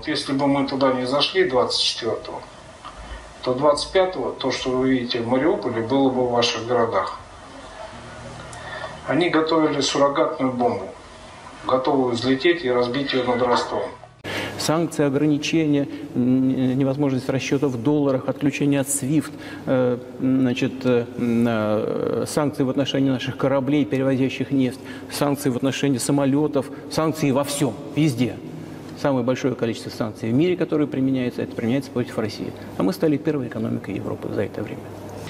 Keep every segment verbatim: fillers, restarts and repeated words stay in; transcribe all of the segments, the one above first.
вот если бы мы туда не зашли двадцать четвёртого, то двадцать пятого то, что вы видите в Мариуполе, было бы в ваших городах. Они готовили суррогатную бомбу, готовы взлететь и разбить ее над Ростовом. Санкции, ограничения, невозможность расчетов в долларах, отключение от свифт, значит, санкции в отношении наших кораблей, перевозящих нефть, санкции в отношении самолетов, санкции во всем, везде. Самое большое количество санкций в мире, которые применяются, это применяется против России. А мы стали первой экономикой Европы за это время.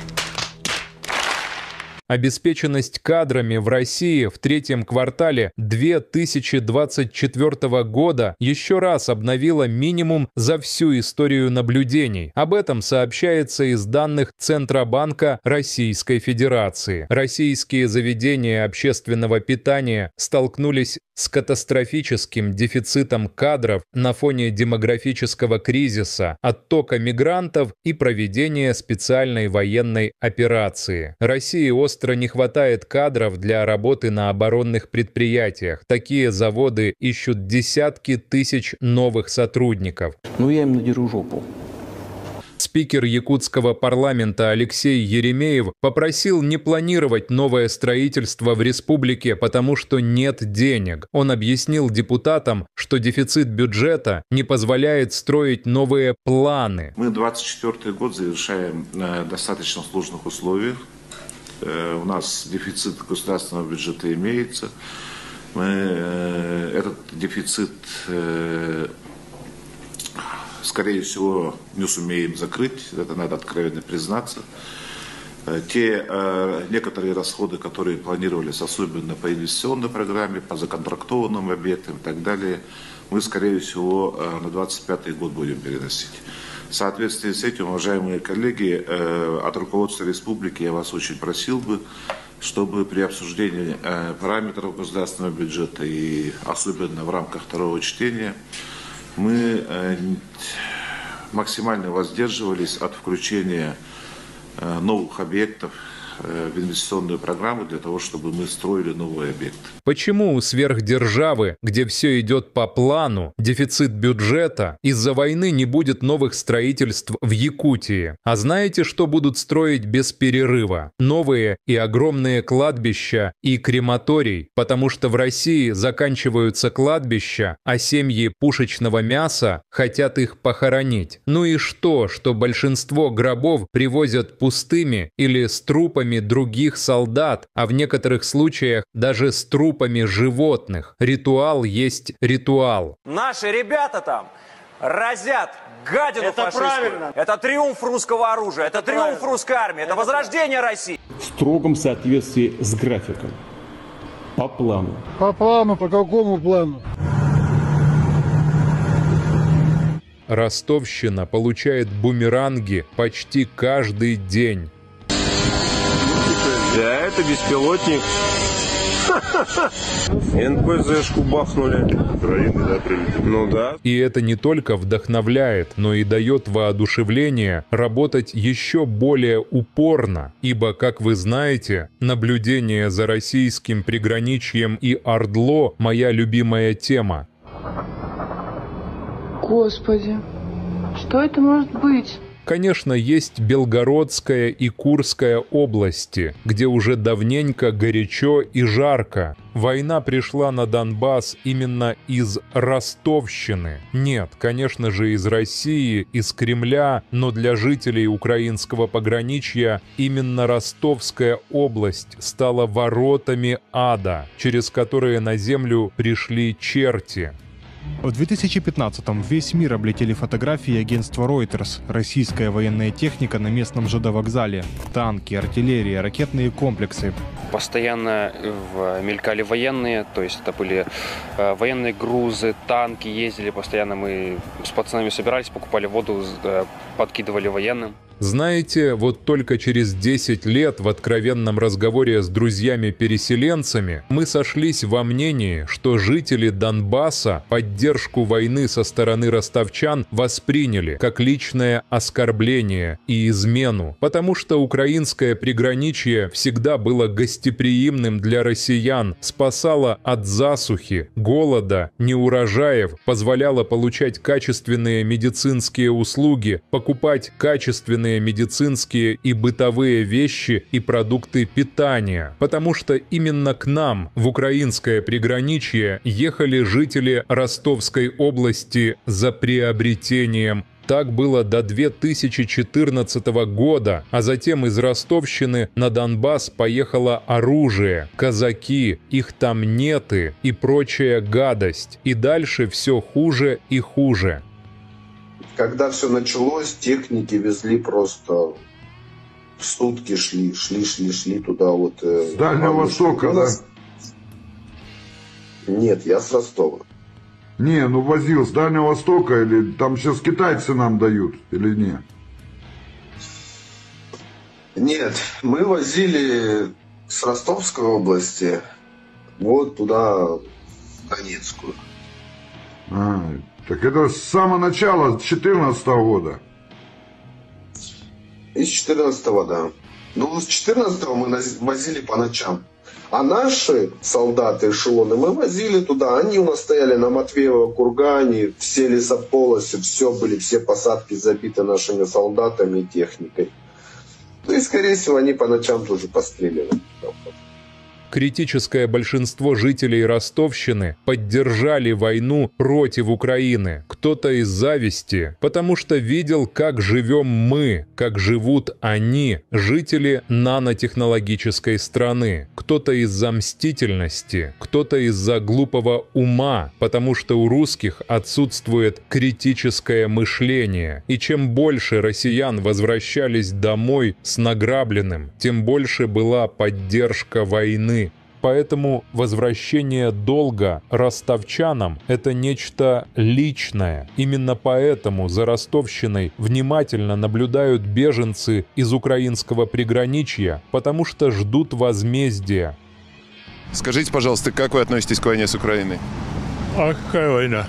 Обеспеченность кадрами в России в третьем квартале две тысячи двадцать четвёртого года еще раз обновила минимум за всю историю наблюдений. Об этом сообщается из данных Центробанка Российской Федерации. Российские заведения общественного питания столкнулись с катастрофическим дефицитом кадров на фоне демографического кризиса, оттока мигрантов и проведения специальной военной операции. России остро не хватает кадров для работы на оборонных предприятиях. Такие заводы ищут десятки тысяч новых сотрудников. Ну, я им надеру жопу. Спикер якутского парламента Алексей Еремеев попросил не планировать новое строительство в республике, потому что нет денег. Он объяснил депутатам, что дефицит бюджета не позволяет строить новые планы. Мы двадцать четвёртый год завершаем в достаточно сложных условиях. У нас дефицит государственного бюджета имеется. Мы этот дефицит, скорее всего, не сумеем закрыть, это надо откровенно признаться. Те э, некоторые расходы, которые планировались, особенно по инвестиционной программе, по законтрактованным объектам и так далее, мы, скорее всего, э, на двадцать пятый год будем переносить. В соответствии с этим, уважаемые коллеги, э, от руководства республики я вас очень просил бы, чтобы при обсуждении э, параметров государственного бюджета и особенно в рамках второго чтения мы э, максимально воздерживались от включения э, новых объектов э, в инвестиционную программу для того, чтобы мы строили новый объект. Почему у сверхдержавы, где все идет по плану, дефицит бюджета, из-за войны не будет новых строительств в Якутии? А знаете, что будут строить без перерыва? Новые и огромные кладбища и крематорий, потому что в России заканчиваются кладбища, а семьи пушечного мяса хотят их похоронить. Ну и что, что большинство гробов привозят пустыми или с трупами других солдат, а в некоторых случаях даже с трупами животных. Ритуал есть ритуал. Наши ребята там разят гадину это фашистскую. Правильно. Это триумф русского оружия, это, это триумф правильно. Русской армии, это, это возрождение России. В строгом соответствии с графиком. По плану. По плану? По какому плану? Ростовщина получает бумеранги почти каждый день. Да, это беспилотник. эн пэ зэ-шку бахнули. Украины, да, прилетели. Ну да. И это не только вдохновляет, но и дает воодушевление работать еще более упорно. Ибо, как вы знаете, наблюдение за российским приграничьем и ОРДЛО – моя любимая тема. Господи, что это может быть? Конечно, есть Белгородская и Курская области, где уже давненько горячо и жарко. Война пришла на Донбасс именно из Ростовщины. Нет, конечно же, из России, из Кремля, но для жителей украинского пограничья именно Ростовская область стала воротами ада, через которые на землю пришли черти. В две тысячи пятнадцатом весь мир облетели фотографии агентства Reuters. Российская военная техника на местном ЖД-вокзале. Танки, артиллерия, ракетные комплексы. Постоянно мелькали военные, то есть это были военные грузы, танки ездили постоянно. Мы с пацанами собирались, покупали воду, подкидывали военным. Знаете, вот только через десять лет в откровенном разговоре с друзьями-переселенцами мы сошлись во мнении, что жители Донбасса поддержку войны со стороны ростовчан восприняли как личное оскорбление и измену, потому что украинское приграничье всегда было гостеприимным для россиян, спасало от засухи, голода, неурожаев, позволяло получать качественные медицинские услуги, покупать качественные медицинские и бытовые вещи и продукты питания, потому что именно к нам, в украинское приграничье, ехали жители Ростовской области за приобретением. Так было до две тысячи четырнадцатого года, а затем из Ростовщины на Донбасс поехало оружие, казаки, их там неты и прочая гадость. И дальше все хуже и хуже. Когда все началось, техники везли просто сутки шли, шли, шли, шли туда вот. С Дальнего Востока, да? Нет, я с Ростова. Не, ну возил с Дальнего Востока, или там сейчас китайцы нам дают, или нет? Нет, мы возили с Ростовской области вот туда, в Донецкую. А, так это с самого начала, с две тысячи четырнадцатого года. Из две тысячи четырнадцатого, да. Ну, с две тысячи четырнадцатого мы возили по ночам. А наши солдаты, эшелоны, мы возили туда. Они у нас стояли на Матвеево кургане, все лесополосы, все были, все посадки забиты нашими солдатами и техникой. Ну и, скорее всего, они по ночам тоже постреливали. Критическое большинство жителей Ростовщины поддержали войну против Украины. Кто-то из зависти, потому что видел, как живем мы, как живут они, жители нанотехнологической страны. Кто-то из-за мстительности, кто-то из-за глупого ума, потому что у русских отсутствует критическое мышление. И чем больше россиян возвращались домой с награбленным, тем больше была поддержка войны. Поэтому возвращение долга ростовчанам – это нечто личное. Именно поэтому за Ростовщиной внимательно наблюдают беженцы из украинского приграничья, потому что ждут возмездия. Скажите, пожалуйста, как вы относитесь к войне с Украиной? А какая война?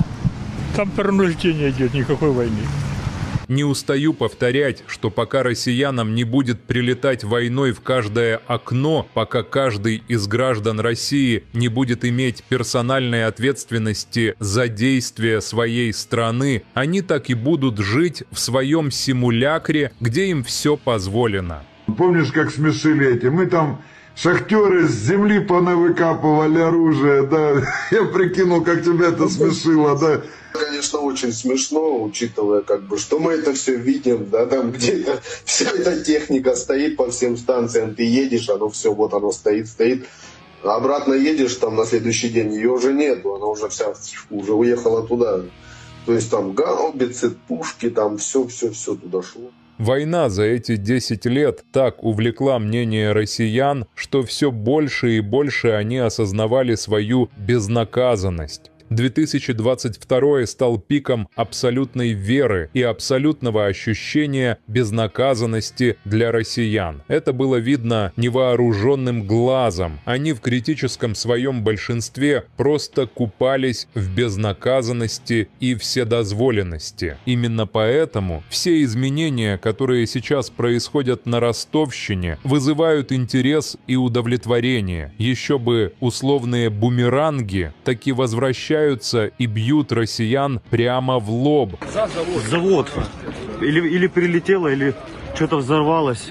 Там принуждение идет, никакой войны. Не устаю повторять, что пока россиянам не будет прилетать войной в каждое окно, пока каждый из граждан России не будет иметь персональной ответственности за действия своей страны, они так и будут жить в своем симулякре, где им все позволено. Помнишь, как смешили эти? Мы там шахтеры с земли понавыкапывали оружие, да? Я прикинул, как тебя это смешило, да? Конечно, очень смешно, учитывая, как бы, что мы это все видим, да, там где-то вся эта техника стоит по всем станциям, ты едешь, оно все, вот оно стоит, стоит, обратно едешь, там на следующий день ее уже нету, она уже вся, уже уехала туда, то есть там гаубицы, пушки, там все-все-все туда шло. Война за эти десять лет так увлекла мнение россиян, что все больше и больше они осознавали свою безнаказанность. две тысячи двадцать второй стал пиком абсолютной веры и абсолютного ощущения безнаказанности для россиян. Это было видно невооруженным глазом. Они в критическом своем большинстве просто купались в безнаказанности и вседозволенности. Именно поэтому все изменения, которые сейчас происходят на Ростовщине, вызывают интерес и удовлетворение. Еще бы условные бумеранги таки возвращаются и бьют россиян прямо в лоб. Завод. Или, или прилетело, или что-то взорвалось.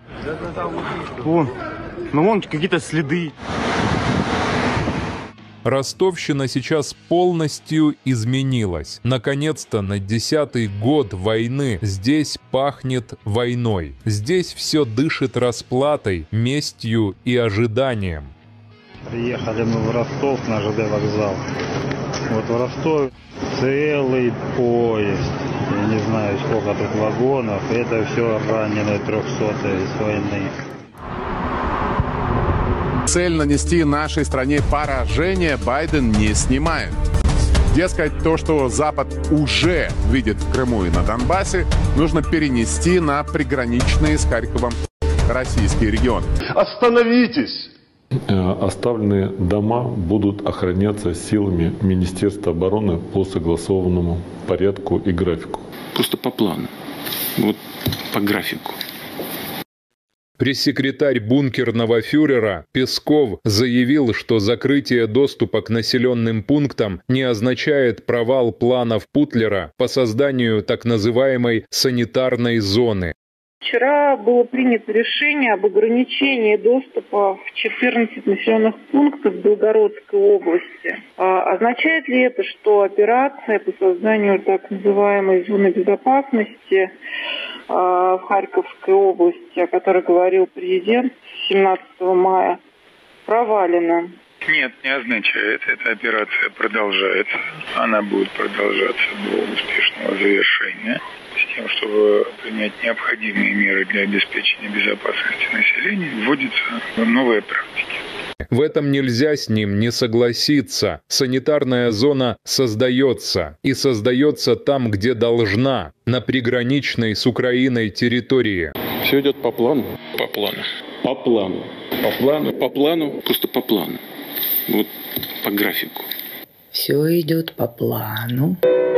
Вон. Ну вон какие-то следы. Ростовщина сейчас полностью изменилась. Наконец-то на десятый год войны здесь пахнет войной. Здесь все дышит расплатой, местью и ожиданием. Приехали мы в Ростов на ЖД вокзал. Вот в Ростове целый поезд. Я не знаю, сколько тут вагонов. Это все раненые трехсотые с войны. Цель нанести нашей стране поражение Байден не снимает. Дескать, то, что Запад уже видит в Крыму и на Донбассе, нужно перенести на приграничные с Харьковом российские регионы. Остановитесь! Оставленные дома будут охраняться силами Министерства обороны по согласованному порядку и графику. Просто по плану. Вот по графику. Пресс-секретарь бункерного фюрера Песков заявил, что закрытие доступа к населенным пунктам не означает провал планов Путлера по созданию так называемой санитарной зоны. Вчера было принято решение об ограничении доступа в четырнадцать населенных пунктов Белгородской области. А означает ли это, что операция по созданию так называемой зоны безопасности а, в Харьковской области, о которой говорил президент семнадцатого мая, провалена? Нет, не означает. Эта операция продолжается. Она будет продолжаться до успешного завершения, с тем, чтобы принять необходимые меры для обеспечения безопасности населения, вводятся новые практики. В этом нельзя с ним не согласиться. Санитарная зона создается. И создается там, где должна, на приграничной с Украиной территории. Все идет по плану. По плану. По плану. По плану. По плану. Просто по плану. Вот по графику. Все идет по плану.